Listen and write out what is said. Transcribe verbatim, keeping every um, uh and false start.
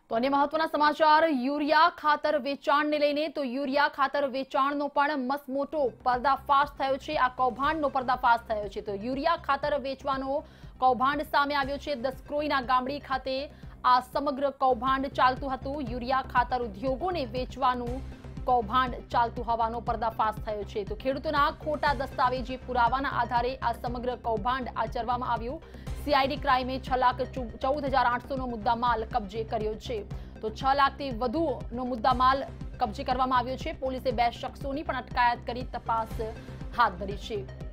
तो अन्य महत्वना समाचार यूरिया खातर वेचाणने लईने तो यूरिया खातर वेचाणनो पण मसमोटो पर्दाफाश थयो छे। आ कौभांडनो पर्दाफाश थयो छे। तो यूरिया खातर वेचवानो कौभांड सामे आव्यो छे। दसक्रोईना गामडी खाते आ समग्र कौभांड चालतुं हतुं। यूरिया खातर उद्योगोने वेचवानुं कौभांड चालतुं होવાનો पर्दाफाश थयो छे। तो खेडूतोना खोटा दस्तावेजी पुरावाना आधारे आ समग्र कौभांड आचरवामां આવ્યું। सीआईडी क्राइमे छ लाख चौदह हजार आठसौ नो मुद्दामाल कब्जे कर्यो छे। तो छ लाखथी वधुनो मुद्दामाल कब्जे करवामां આવ્યો છે। પોલીસે બે શખ્સોની પણ અટકાયત કરી તપાસ હાથ ધરી છે।